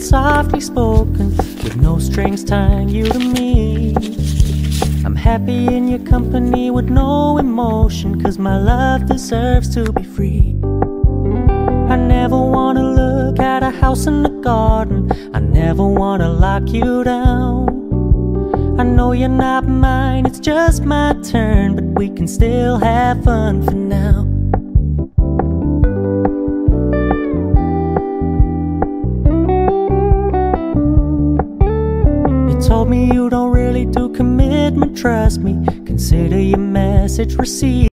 softly spoken, with no strings tying you to me. I'm happy in your company with no emotion, 'cause my love deserves to be free. I never wanna look at a house in the garden, I never wanna lock you down. I know you're not mine, it's just my turn, but we can still have fun for now. You told me you don't really do commitment, trust me. Consider your message received.